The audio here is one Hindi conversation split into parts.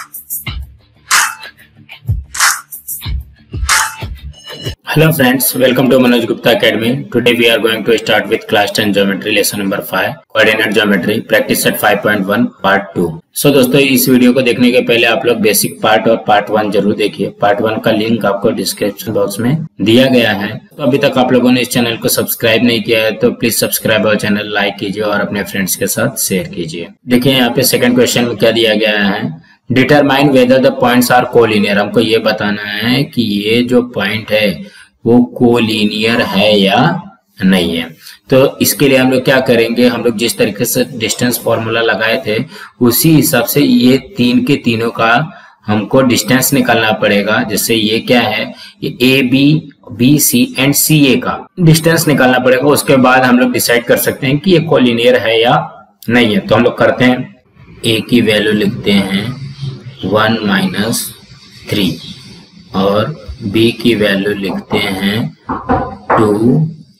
Hello friends, welcome to Manoj Gupta Academy. Today we are going to start with class 10 geometry lesson number 5 coordinate geometry practice set 5.1 part 2. So दोस्तों इस वीडियो को देखने के पहले आप लोग बेसिक पार्ट और पार्ट 1 जरूर देखिए. पार्ट 1 का लिंक आपको डिस्क्रिप्शन बॉक्स में दिया गया है. तो अभी तक आप लोगों ने इस चैनल को सब्सक्राइब नहीं किया है तो प्लीज सब्सक्राइब और चैनल लाइक कीजिए और अपने फ्रेंड्स के साथ शेयर कीजिए. देखिए यहाँ पे सेकंड क्वेश्चन में क्या दिया गया है. Determine whether the points are collinear. हमको ये बताना है कि ये जो पॉइंट है वो कोलिनियर है या नहीं है. तो इसके लिए हम लोग क्या करेंगे, हम लोग जिस तरीके से डिस्टेंस फॉर्मूला लगाए थे उसी हिसाब से ये तीन के तीनों का हमको डिस्टेंस निकालना पड़ेगा. जैसे ये क्या है, ये ए बी सी एंड सी ए का डिस्टेंस निकालना पड़ेगा. उसके बाद हम लोग डिसाइड कर सकते हैं कि ये कोलिनियर है या नहीं है. तो हम लोग करते हैं, ए की वैल्यू लिखते हैं 1 - 3 और b की वैल्यू लिखते हैं 2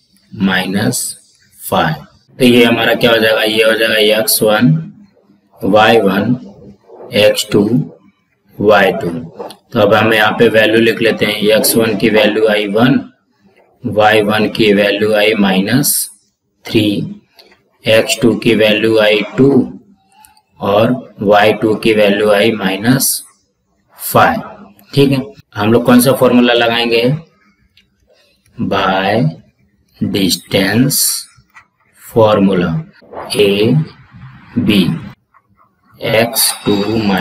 - 5. तो ये हमारा क्या हो जाएगा, ये हो जाएगा x1 y1 x2 y2. तो अब हम यहाँ पे वैल्यू लिख लेते हैं. x1 की वैल्यू आई 1, y1 की वैल्यू आई -3, x2 की वैल्यू आई 2 और y2 की वैल्यू आई -5. ठीक है, हम लोग कौन सा फॉर्मूला लगाएंगे, by distance formula. A B x2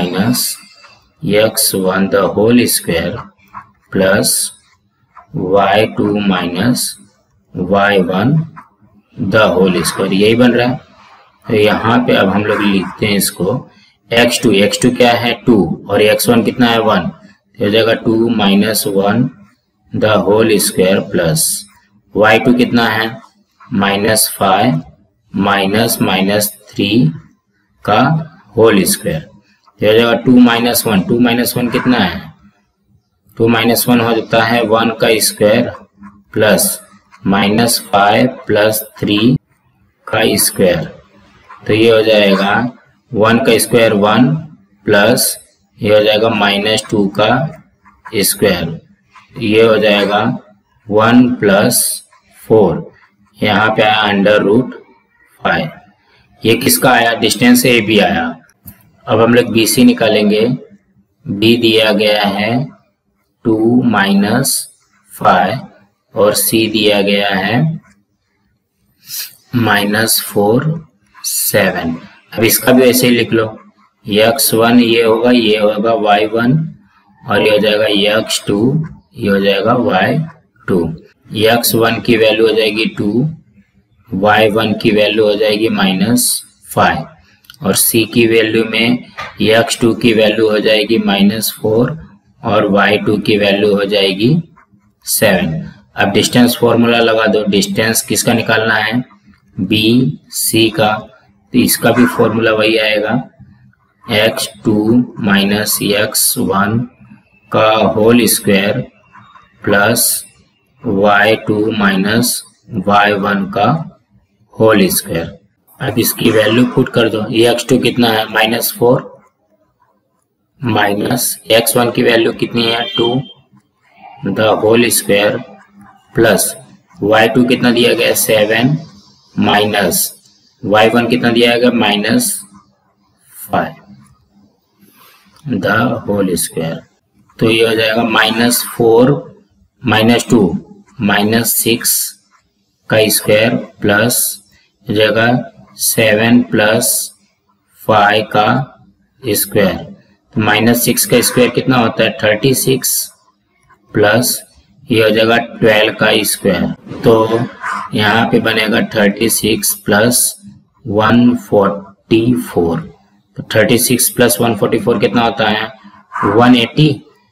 - x1 the whole square plus y2 - y1 the whole square, यही बन रहा है. तो यहाँ पे अब हम लोग लिखते हैं इसको x2 क्या है 2 और x1 कितना है 1. हो जाएगा 2 - 1 the whole square plus y2 कितना है -5 - -3 का होल स्क्वायर. हो जाएगा 2 - 1 कितना है 2 - 1 हो जाता है 1 का स्क्वायर प्लस -5 + 3 का स्क्वायर. तो ये हो जाएगा 1 का स्क्वायर 1 प्लस ये हो जाएगा -2 का स्क्वायर. ये हो जाएगा 1 + 4, यहाँ पे आया √5. ये किसका आया, डिस्टेंस ए बी आया. अब हम लोग बी सी निकालेंगे. बी दिया गया है 2 - 5 और सी दिया गया है -4 7. अब इसका भी ऐसे ही लिख लो. x1 ये होगा y1 और ये हो जाएगा x2, ये हो जाएगा y2. x1 की वैल्यू हो जाएगी 2, y1 की वैल्यू हो जाएगी -5 और c की वैल्यू में x2 की वैल्यू हो जाएगी -4 और y2 की वैल्यू हो जाएगी 7. अब डिस्टेंस फॉर्मूला लगा दो. डिस्टेंस किसका निकालना है, बी सी का. तो इसका भी फॉर्मूला वही आएगा x2 - x1 का whole square plus y2 - y1 का होल स्क्वायर. अब इसकी वैल्यू पुट कर दो. x2 कितना है -4 माइनस x1 की वैल्यू कितनी है 2 the whole square plus y2 कितना दिया गया 7 माइनस y1 कितना दिया गया -5 द होल स्क्वायर. तो ये हो जाएगा -4 - 2 -6 का स्क्वायर प्लस हो जाएगा 7 + 5 का स्क्वायर. तो -6 का स्क्वायर कितना होता है 36 प्लस ये हो जाएगा 12 का स्क्वायर. तो यहाँ पे बनेगा 36 + 144. तो 36 + 144 कितना होता है 180.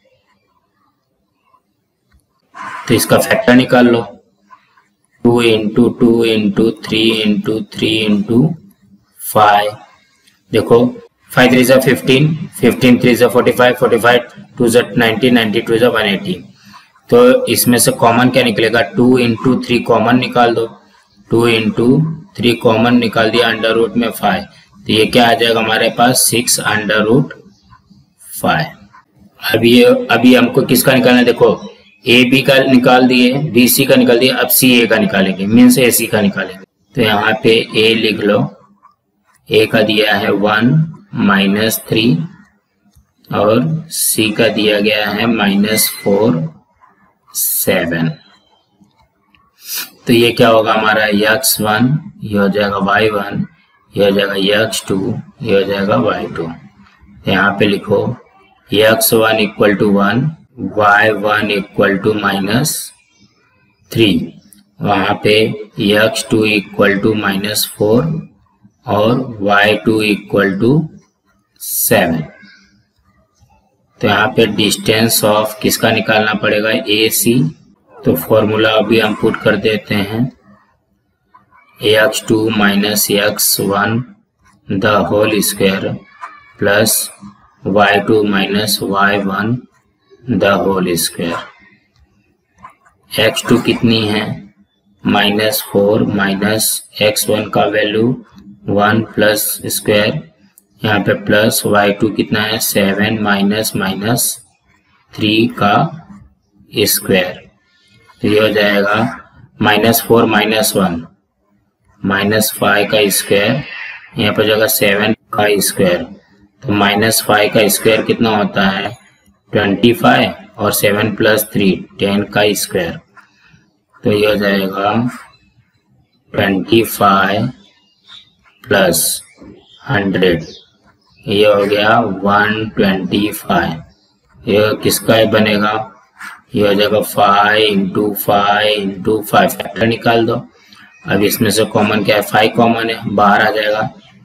तो इसका फैक्टर निकाल लो. 2 × 2 × 3 × 3 × 5. देखो 5 3 = 15, 15 3 = 45, 45 2 = 90, 90 2 = 180. तो इसमें से कॉमन क्या निकलेगा 2 × 3 कॉमन निकाल दो. 2 × 3 कॉमन निकाल दिया √5. तो ये क्या आ जाएगा हमारे पास 6 √5 5। अभी हमको किसका निकालना है, देखो ए बी का निकाल दिए, बी सी का निकाल दिए, अब सी ए का निकालेंगे, मीन्स ए सी का निकालेंगे। तो यहाँ पे ए लिख लो, ए का दिया है 1 -3 और सी का दिया गया है -4 7। तो ये क्या होगा हमारा x1, ये हो जाएगा y1, ये हो जाएगा x2, ये हो जाएगा y2। यहाँ पे लिखो x1 = 1, y1 = -3, वहाँ पे x2 = -4 और y2 = 7। तो यहाँ पे डिस्टेंस ऑफ किसका निकालना पड़ेगा, ए सी। तो फॉर्मूला अभी हम पुट कर देते हैं, x2 - x1 the whole square plus y2 - y1 the whole square. x2 कितनी है, -4 माइनस x1 का वैल्यू 1 प्लस स्क्वायर, यहाँ पे प्लस y2 कितना है 7 माइनस 3 का स्क्वायर। तो ये हो जाएगा -4 - 1 -5 का स्क्वायर, यहाँ पर जाएगा 7 का स्क्वायर। तो -5 का स्क्वायर कितना होता है 25 और 7 + 3 10 का स्क्वायर। तो ये हो जाएगा 25 + 100, ये हो गया 125। ये किसका बनेगा, ये हो जाएगा 5 × 5 × 5, फैक्टर निकाल दो। अब इसमें से कॉमन क्या है, 5 कॉमन है, बाहर आ जाएगा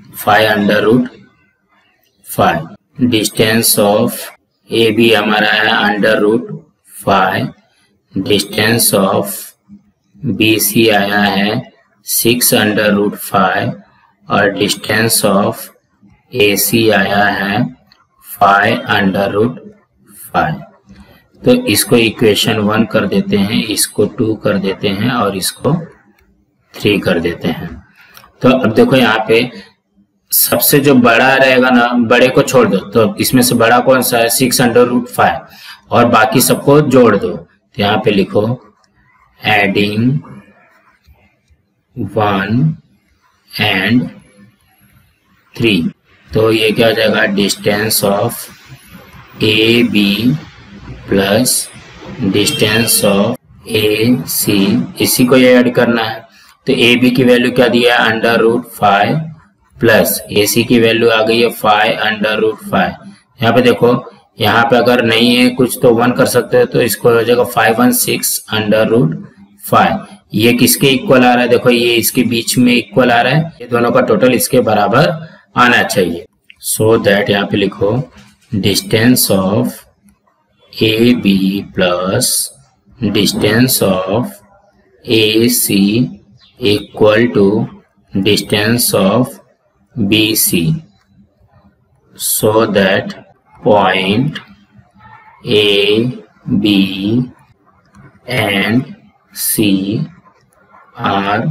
5/5। डिस्टेंस ऑफ ए बी हमारा है √5, डिस्टेंस ऑफ बी सी आया है 6/5 और डिस्टेंस ऑफ ए सी आया है 5/5। तो इसको इक्वेशन 1 कर देते हैं, इसको 2 कर देते हैं और इसको 3 कर देते हैं। तो अब देखो यहाँ पे सबसे जो बड़ा रहेगा ना, बड़े को छोड़ दो, तो इसमें से बड़ा कौन सा है 6/5 और बाकी सबको जोड़ दो। तो यहाँ पे लिखो एडिंग 1 and 3। तो ये क्या हो जाएगा, distance of A B plus distance of A C, इसी को ये ऐड करना है। तो ए बी की वैल्यू क्या दिया है √5 प्लस ए सी की वैल्यू आ गई है 5/5। यहाँ पे देखो, यहाँ पे अगर नहीं है कुछ तो 1 कर सकते हो, तो इसको हो जाएगा 5/6/5। ये किसके इक्वल आ रहा है, देखो ये इसके बीच में इक्वल आ रहा है, ये दोनों का टोटल इसके बराबर आना चाहिए। सो दैट यहाँ पे लिखो distance of A B plus distance of A C equal to distance of B C, so that point A B and C are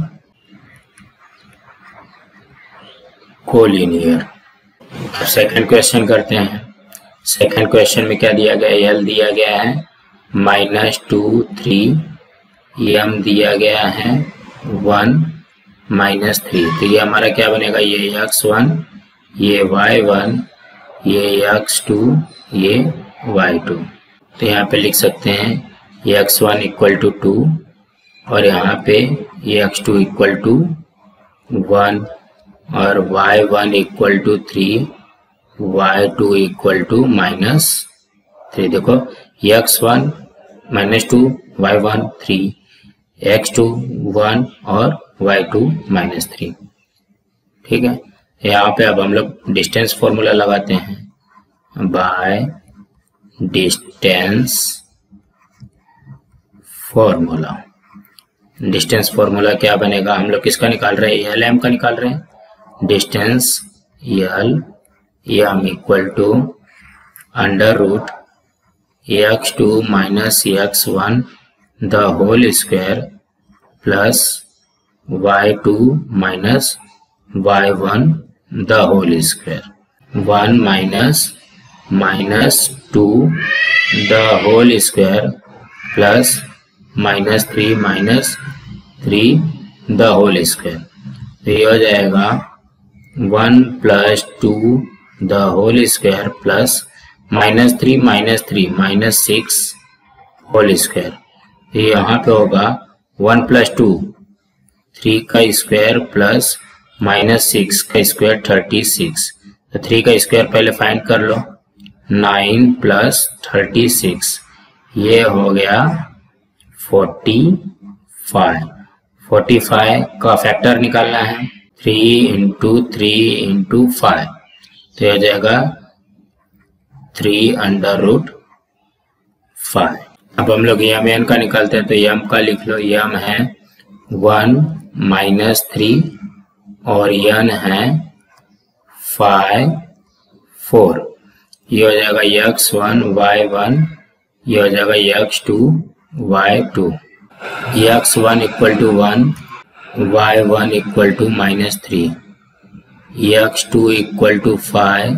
collinear. अब सेकंड क्वेश्चन करते हैं। सेकंड क्वेश्चन में क्या दिया गया, एल दिया गया है -2 3, एम दिया गया है 1 -3। तो ये हमारा क्या बनेगा, ये x1, ये y1, ये x2, ये y2। तो यहाँ पे लिख सकते हैं ये x1 = 2 और यहाँ पे ये x2 = 1 और y1 = 3, y2 = -3। देखो x1 -2, y1 3, x2 1 और y2 -3। ठीक है, यहाँ पे अब हम लोग डिस्टेंस फॉर्मूला लगाते हैं, by distance formula. Distance formula क्या बनेगा, हम लोग किसका निकाल रहे हैं, एल एम का निकाल रहे हैं। Distance L M = √x2 - x1 the whole square plus y2 - y1 the whole square. 1 - -2 the whole square plus -3 the whole square. तो ये हो जाएगा 1 + 2 the whole square plus -3 -6 whole square. तो यहाँ पे होगा 1 + 2 3 का स्क्वायर प्लस -6 का स्क्वायर 36। तो 3 का स्क्वायर पहले फाइंड कर लो, 9 + 36 ये हो गया 45। 45 का फैक्टर निकालना है, 3 × 3 × 5 तो हो जाएगा 3√5। अब हम लोग यम एन का निकालते हैं, तो यम का लिख लो, यम है 1 - 3 और यन है 5 4। ये हो जाएगा x1 y1, ये हो जाएगा x2 y2। x1 = 1, y1 = -3, x2 = 5,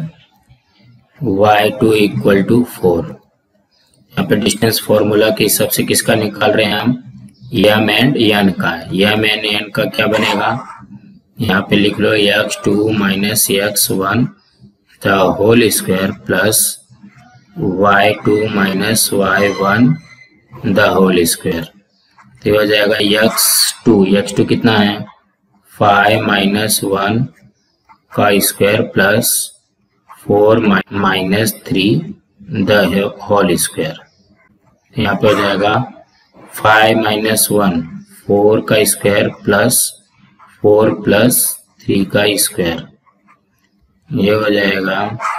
y2 = 4। यहाँ पे डिस्टेंस फॉर्मूला के हिसाब से किसका निकाल रहे हैं हम, यम एंड यन का। यम एंड यन का क्या बनेगा, यहाँ पे लिख लो x2 - x1 the whole square plus y2 - y1 the whole square. तो हो जाएगा x2 कितना है, 5 - 1 का square plus 4 - 3 the whole square. यहाँ पे हो जाएगा 5 - 1 4 का स्क्वायर प्लस 4 + 3 का स्क्वायर। ये हो जाएगा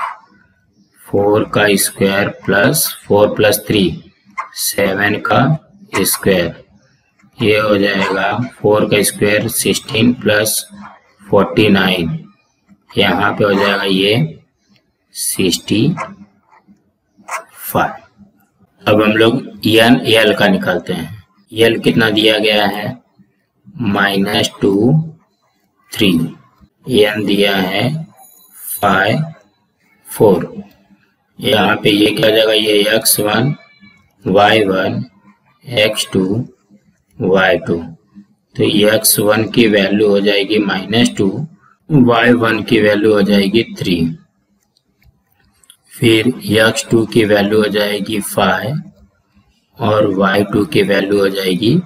4 का स्क्वायर प्लस 4 + 3 7 का स्क्वायर। ये हो जाएगा 4 का स्क्वायर 16 + 49, यहाँ पे हो जाएगा ये 65। अब हम लोग यन एल का निकालते हैं। एल कितना दिया गया है, -2 3, एन दिया है 5 4। यहाँ पे ये क्या हो जाएगा, ये x1 y1 x2 y2। तो x1 की वैल्यू हो जाएगी -2, y1 की वैल्यू हो जाएगी 3, फिर x2 की वैल्यू हो जाएगी 5 और y2 की वैल्यू हो जाएगी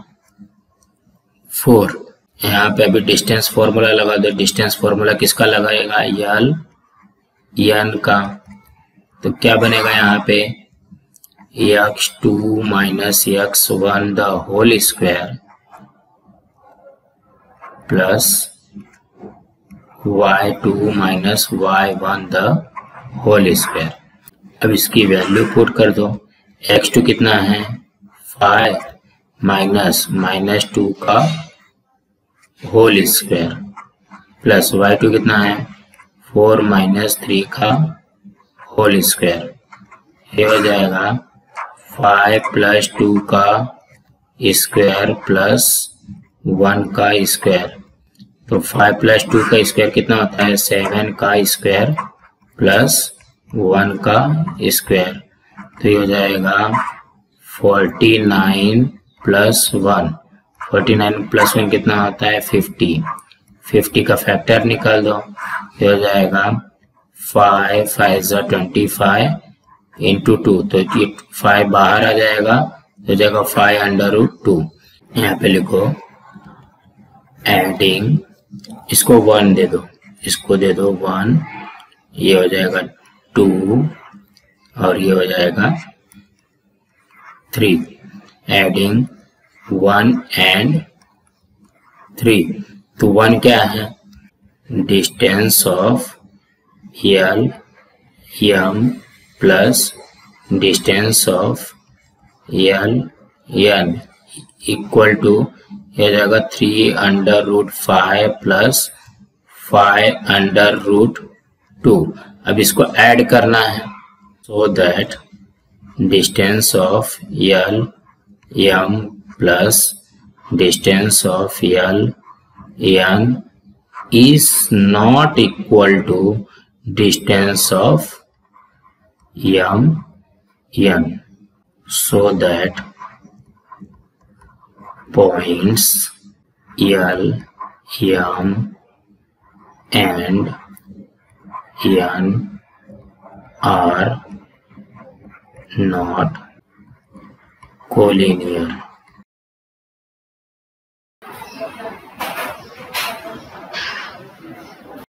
4। यहाँ पे अभी डिस्टेंस फॉर्मूला लगा दो। डिस्टेंस फॉर्मूला किसका लगाएगा, यल यन का। तो क्या बनेगा यहाँ पे, x2 - x1 the whole square plus y2 - y1 the whole square. अब इसकी वैल्यू पुट कर दो। x2 कितना है, 5 - -2 का होल स्क्वायर प्लस y2 कितना है, 4 - 3 का होल स्क्वायर। ये हो जाएगा 5 + 2 का स्क्वायर प्लस 1 का स्क्वायर। तो 5 + 2 का स्क्वायर कितना होता है, 7 का स्क्वायर प्लस 1 का स्क्वायर। तो ये हो जाएगा 49 + 1, 49 + 1 कितना होता है, 50। 50 का फैक्टर निकाल दो। ये हो जाएगा 5 × 5 = 25 × 2। तो ये 5 बाहर आ जाएगा, हो जाएगा 5√2। यहाँ पे लिखो एडिंग, इसको 1 दे दो, इसको दे दो 1, ये हो जाएगा 2 और ये हो जाएगा 3। Adding 1 and 3। तो 1 क्या है, distance of L M plus distance of L N equal to हो जाएगा 3√5 प्लस 5√2। अब इसको ऐड करना है, so that distance of L M plus distance of L N is not equal to distance of M, N, so that points L, M, and N are not collinear.